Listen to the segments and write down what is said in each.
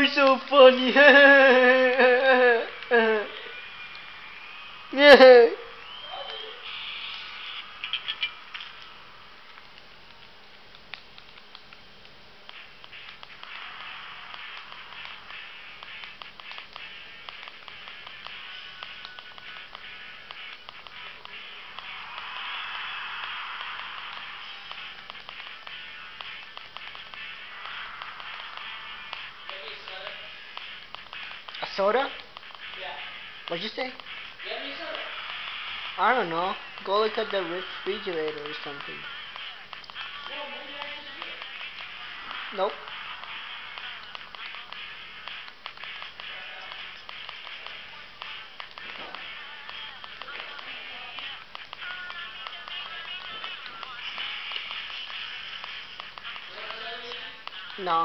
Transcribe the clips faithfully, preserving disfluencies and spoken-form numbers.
you're so funny. Yeah. A soda? Yeah. What'd you say? You have any soda? I don't know. Go look at the refrigerator or something. Well, maybe I just do. Nope. Nah.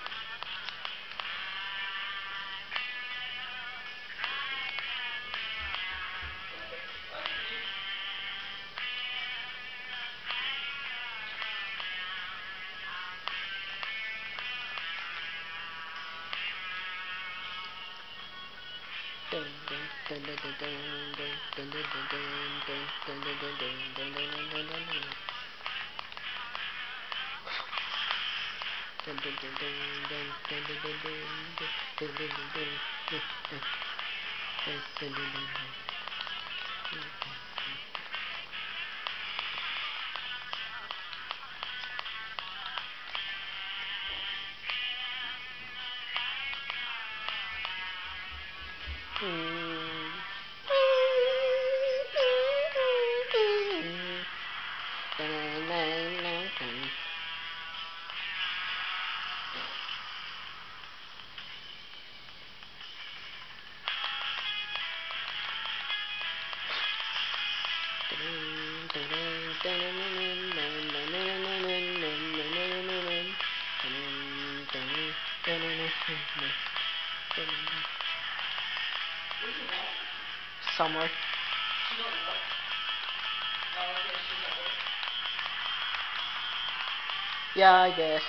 Somewhere. She's at work. Oh, okay, she's at work. Yeah, I guess.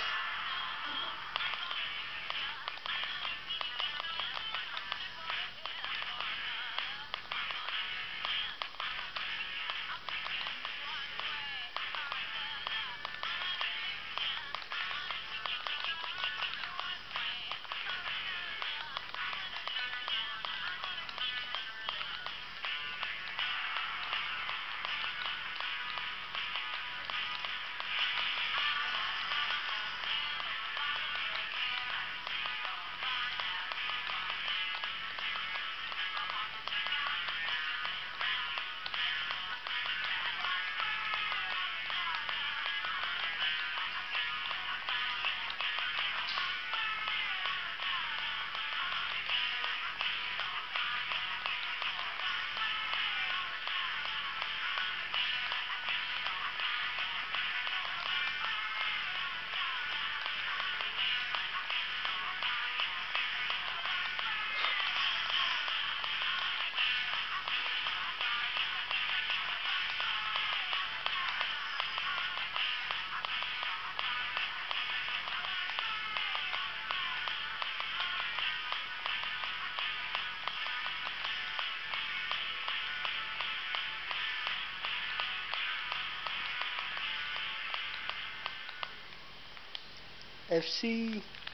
F C